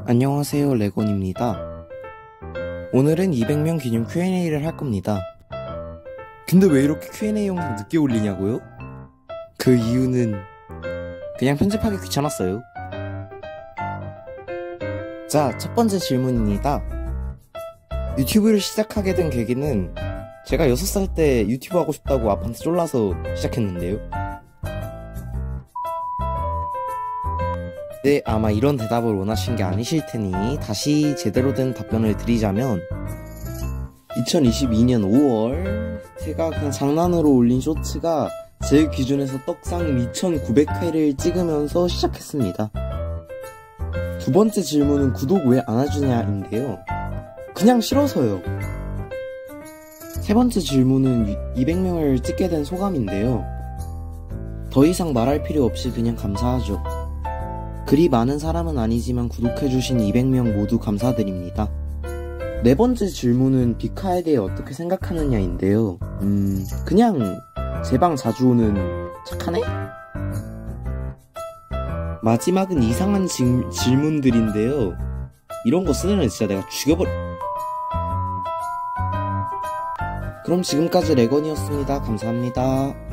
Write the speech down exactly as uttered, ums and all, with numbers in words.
안녕하세요, 레곤입니다. 오늘은 이백 명 기념 큐 앤 에이를 할 겁니다. 근데 왜 이렇게 큐 앤 에이 영상 늦게 올리냐고요? 그 이유는 그냥 편집하기 귀찮았어요. 자, 첫 번째 질문입니다. 유튜브를 시작하게 된 계기는 제가 여섯 살 때 유튜브 하고 싶다고 아빠한테 쫄라서 시작했는데요. 네, 아마 이런 대답을 원하신 게 아니실 테니 다시 제대로 된 답변을 드리자면 이천이십이 년 오월 제가 그냥 장난으로 올린 쇼츠가 제 기준에서 떡상 이천구백 회를 찍으면서 시작했습니다. 두 번째 질문은 구독 왜 안 해주냐인데요. 그냥 싫어서요. 세 번째 질문은 이백 명을 찍게 된 소감인데요. 더 이상 말할 필요 없이 그냥 감사하죠. 그리 많은 사람은 아니지만 구독해주신 이백 명 모두 감사드립니다. 네 번째 질문은 비카에 대해 어떻게 생각하느냐인데요. 음... 그냥 제 방 자주 오는 착한 애? 마지막은 이상한 질, 질문들인데요. 이런 거 쓰면 진짜 내가 죽여버려. 그럼 지금까지 레건이었습니다. 감사합니다.